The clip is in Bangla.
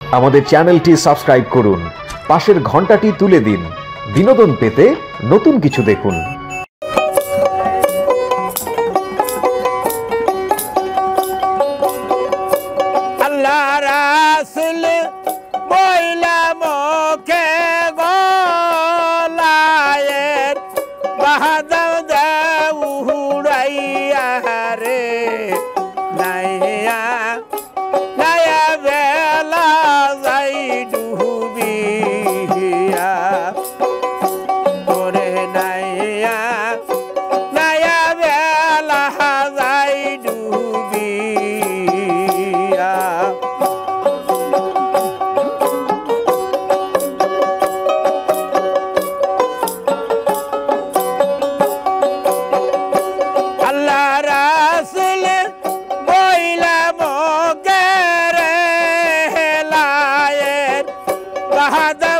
আমাদের চ্যানেলটি সাবস্ক্রাইব করুন, পাশের ঘন্টাটি তুলে দিন। বিনোদন পেতে নতুন কিছু দেখুন। আল্লাহ রাসূল বইলা মুখে গলায়ের বাহাদাও দাও উড়াইয়া রে নাইয়া নাইয়া বেলা যাই ডুবিয়া ওরে নাইয়া নাইয়া বেলা যাই ডুবিয়া আল্লাহ রাসূল বইলা মুখে রে লায়ের বাহাদা